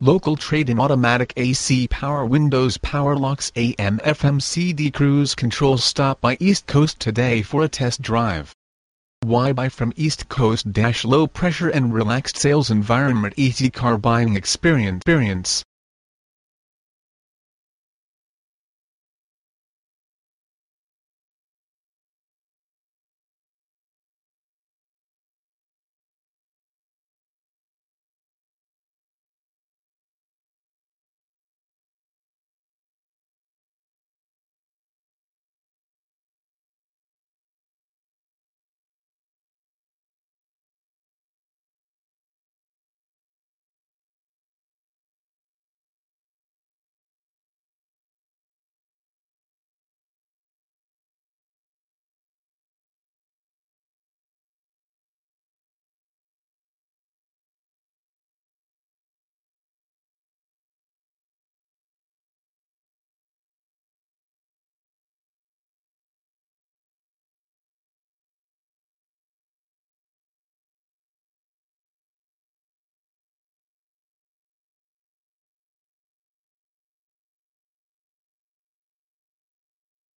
Local trade-in automatic AC power windows, power locks, AM/FM CD cruise control. Stop by East Coast today for a test drive. Why buy from East Coast? Low pressure and relaxed sales environment, easy car buying experience.